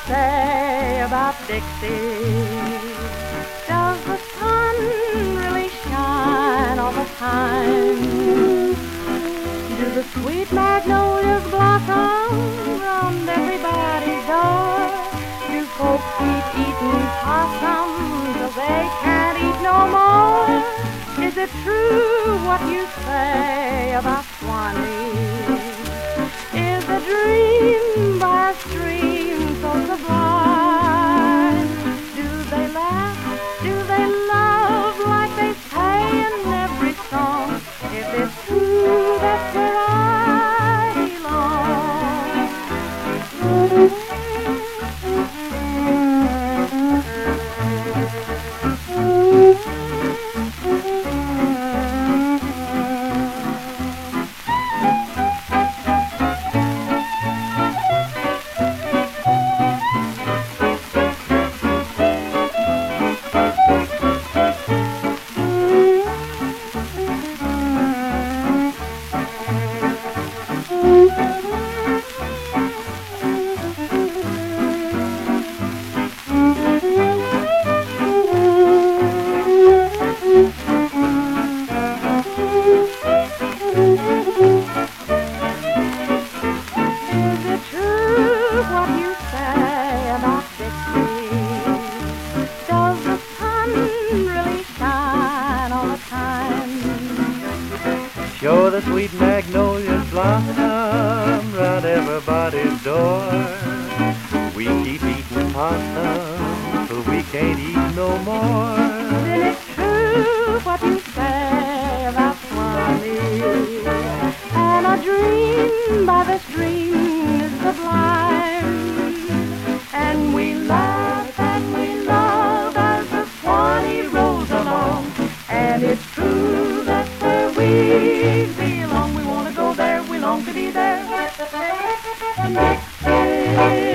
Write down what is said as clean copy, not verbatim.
say about Dixie? Does the sun really shine all the time? Do the sweet magnolias blossom round everybody's door? Do folks keep eating possum till they can't eat no more? Is it true what you say about Swanee? Is a dream by a stream so sublime? Do they laugh? Do they love like they say in every song? If it's true, that's where I belong. What you say about Dixie? Does the sun really shine all the time? Sure, the sweet magnolias blossom round everybody's door. We keep eating possum till we can't eat no more. Then it's true what you say about Swanee, and a dream by the stream is sublime. And we laugh as the Swanee rolls along. And it's true, that's where we belong. We want to go there, we long to be there. Dixie.